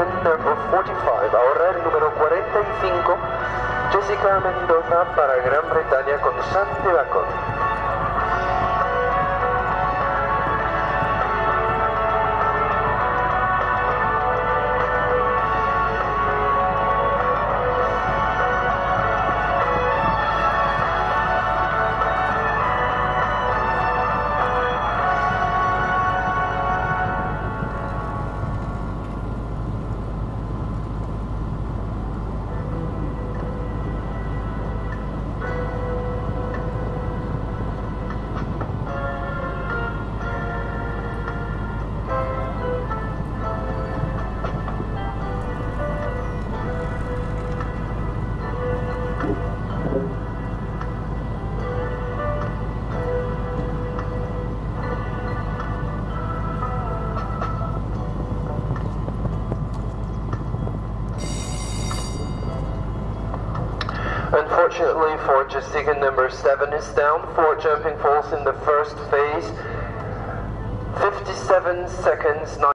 number 45, ahora el número 45, Jessica Mendoza para Gran Bretaña con Santi Bacon. Unfortunately for Jessica, number 7 is down. 4 jumping falls in the first phase. 57 seconds.